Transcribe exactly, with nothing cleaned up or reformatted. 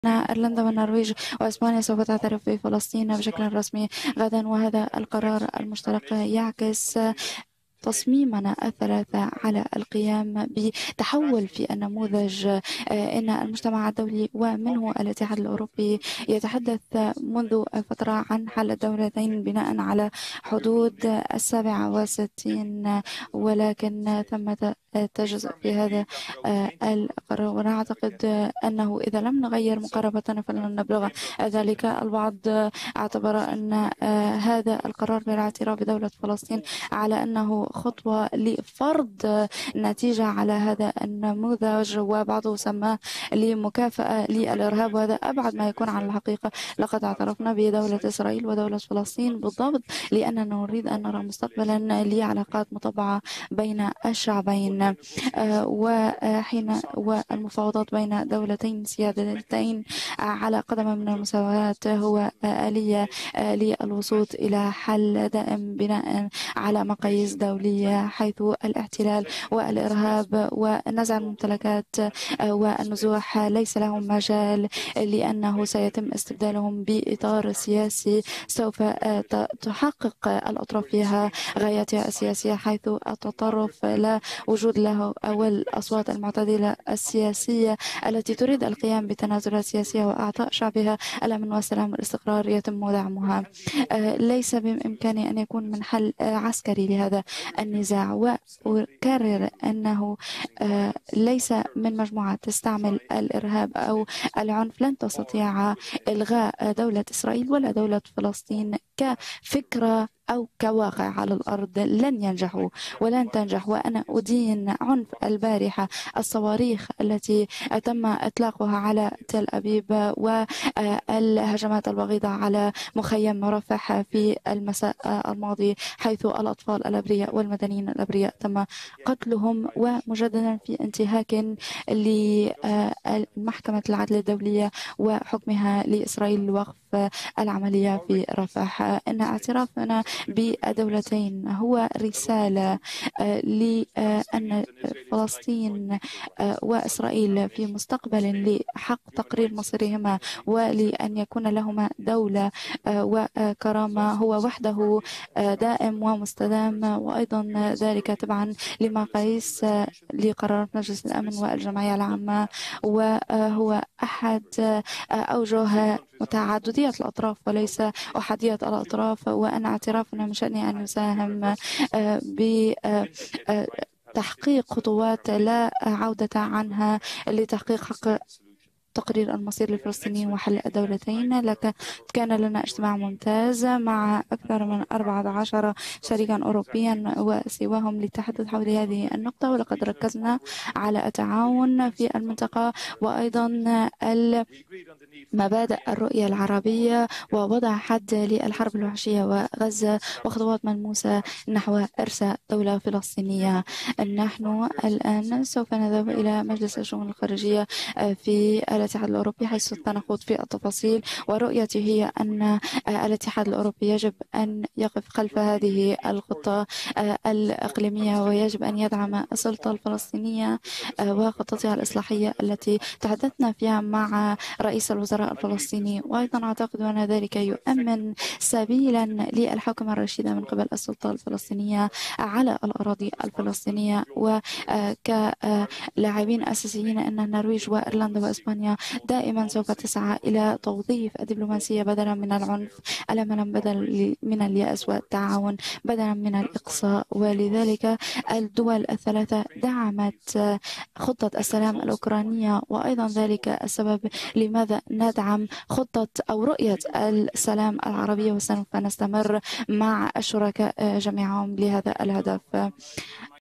أيرلندا والنرويج وإسبانيا سوف تعترف بفلسطين بشكل رسمي غدا، وهذا القرار المشترك يعكس تصميمنا الثلاثة على القيام بتحول في النموذج. إن المجتمع الدولي ومنه الاتحاد الأوروبي يتحدث منذ فترة عن حل الدولتين بناء على حدود السابعة وستين، ولكن ثمة تجزء في هذا القرار، ونعتقد أنه إذا لم نغير مقاربتنا فلن نبلغ ذلك. البعض اعتبر أن هذا القرار بالاعتراف بدولة فلسطين على أنه خطوة لفرض نتيجة على هذا النموذج، وبعضه سماه لمكافأة للإرهاب، وهذا أبعد ما يكون عن الحقيقة. لقد اعترفنا بدولة إسرائيل ودولة فلسطين بالضبط لأننا نريد أن نرى مستقبلا لعلاقات مطبعة بين الشعبين، وحين والمفاوضات بين دولتين سيادتين على قدم من المساواة هو آلية للوصول إلى حل دائم بناء على مقاييس دولية، حيث الاحتلال والإرهاب ونزع الممتلكات والنزوح ليس لهم مجال، لأنه سيتم استبدالهم بإطار سياسي سوف تحقق الأطراف فيها غاياتها السياسية، حيث التطرف لا وجود له، أو الأصوات المعتدلة السياسية التي تريد القيام بتنازلات سياسية وأعطاء شعبها الأمن والسلام والاستقرار يتم دعمها. ليس بإمكانه أن يكون من حل عسكري لهذا النزاع، وأكرر أنه ليس من مجموعة تستعمل الإرهاب أو العنف لن تستطيع إلغاء دولة إسرائيل ولا دولة فلسطين كفكرة أو كواقع على الأرض. لن ينجحوا ولن تنجح. وأنا أدين عنف البارحة، الصواريخ التي تم إطلاقها على تل أبيب والهجمات البغيضة على مخيم رفح في المساء الماضي، حيث الأطفال الأبرياء والمدنيين الأبرياء تم قتلهم، ومجددا في انتهاك لمحكمة العدل الدولية وحكمها لإسرائيل لوقف العملية في رفح. إن اعترافنا بدولتين هو رسالة لأن فلسطين وإسرائيل في مستقبل لحق تقرير مصيرهما ولأن يكون لهما دولة وكرامة هو وحده دائم ومستدام، وأيضا ذلك تبعا لمقاييس لقرارات مجلس الأمن والجمعية العامة، وهو أحد أوجه متعددية الأطراف وليس أحادية الأطراف. وأن اعترافنا من شأنه أن يساهم بتحقيق خطوات لا عودة عنها لتحقيق حق تقرير المصير للفلسطينيين وحل الدولتين. لك كان لنا اجتماع ممتاز مع أكثر من أربعة عشر شريكا أوروبيا وسواهم للتحدث حول هذه النقطة، ولقد ركزنا على التعاون في المنطقة وأيضا مبادئ الرؤية العربية ووضع حد للحرب الوحشية وغزة وخطوات ملموسة نحو إرساء دولة فلسطينية. نحن الآن سوف نذهب إلى مجلس الشؤون الخارجية في الاتحاد الأوروبي حيث سنخوض في التفاصيل، ورؤيتي هي أن الاتحاد الأوروبي يجب أن يقف خلف هذه الخطة الإقليمية ويجب أن يدعم السلطة الفلسطينية وخطتها الإصلاحية التي تحدثنا فيها مع رئيس الوزراء الفلسطيني. وأيضا أعتقد أن ذلك يؤمن سبيلا للحكم الرشيد من قبل السلطة الفلسطينية على الأراضي الفلسطينية. وكلاعبين أساسيين أن النرويج وإيرلندا وإسبانيا دائما سوف تسعى إلى توظيف الدبلوماسية بدلا من العنف، الأمل بدلا من اليأس والتعاون بدلا من الإقصاء. ولذلك الدول الثلاثة دعمت خطة السلام الأوكرانية، وأيضا ذلك السبب لماذا ندعم خطة أو رؤية السلام العربية، وسوف نستمر مع الشركاء جميعهم لهذا الهدف.